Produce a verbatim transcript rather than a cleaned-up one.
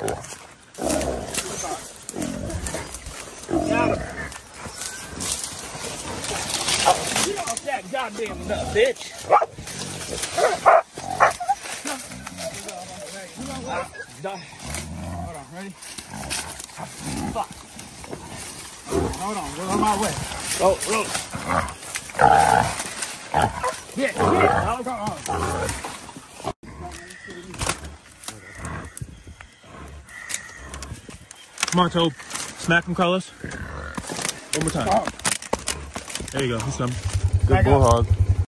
Got him. Get off that goddamn nut, bitch. Hold on, ready? Fuck. Hold on, we're on my way. Oh, roll. Get, get. Hold on, hold on. Come on, Tobe. Smack him, Carlos. One more time. There you go. He's coming. Good bull hog.